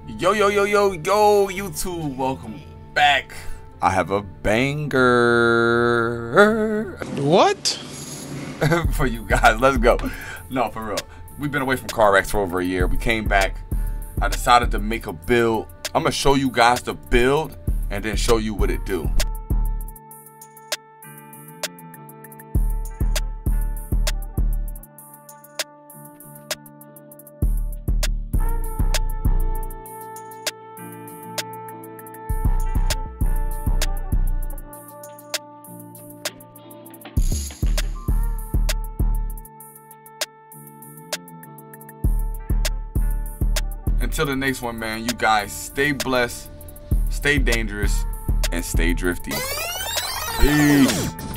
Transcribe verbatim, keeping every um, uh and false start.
Yo, yo, yo, yo, yo, YouTube, welcome back. I have a banger. What? For you guys, let's go. No, for real. We've been away from CarX for over a year. We came back. I decided to make a build. I'm gonna show you guys the build and then show you what it do. Until the next one, man, you guys stay blessed, stay dangerous, and stay drifty. Peace.